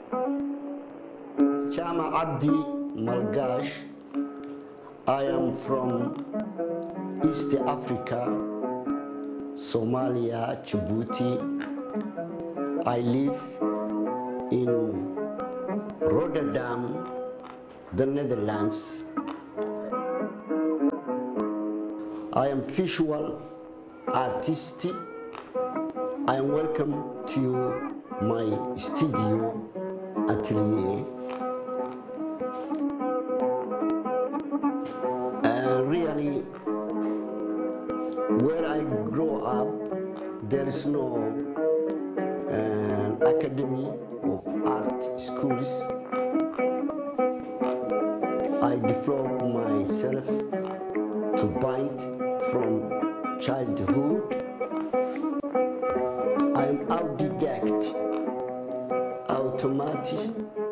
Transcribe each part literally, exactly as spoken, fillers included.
Chama Abdi Malgash. I am from East Africa, Somalia, Djibouti. I live in Rotterdam, the Netherlands. I am visual artist. I am welcome to my studio atelier. And really, where I grow up, there is no uh, academy of art schools. I develop myself to paint from childhood. I'm autodidact, automatic,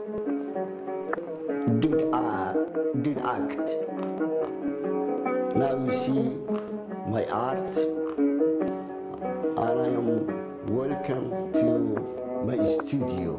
did, uh, did act. Now you see my art, and I am welcome to my studio.